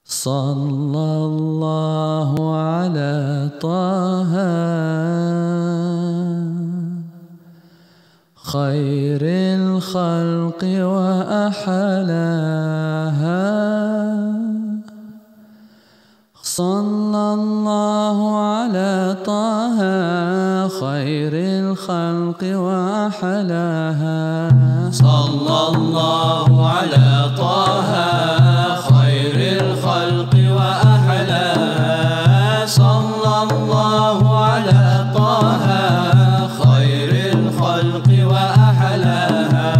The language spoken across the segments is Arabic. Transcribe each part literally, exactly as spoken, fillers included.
صلى الله على طه خير الخلق وأحلاها. صلى الله على طه خير الخلق وأحلاها. صلى الله على طه خير الخلق وأحلاها. صلى الله على طه خير الخلق وأحلاها.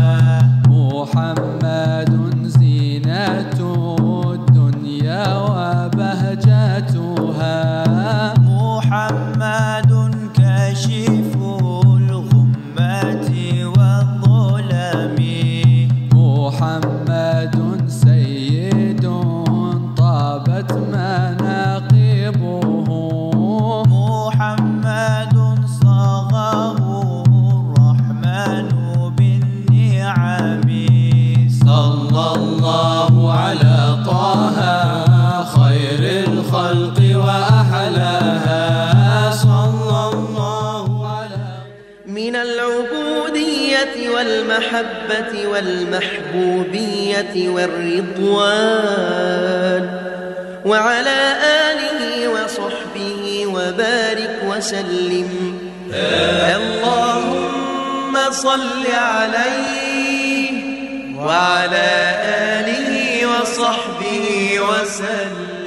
محمد زينة الدنيا وبهجتها. محمد كاشف الغمة والظلم. محمد سيد طابت مناقبه. محمد صاغه الرحمن بالنعم. صلى الله على طه خير الخلق وأحلاها. صلى الله على من العبودية والمحبة والمحبوبية والرضوان وعلى آله وصحبه وبارك وسلم. اللهم صل عليه وعلى آله وصحبه وسلم.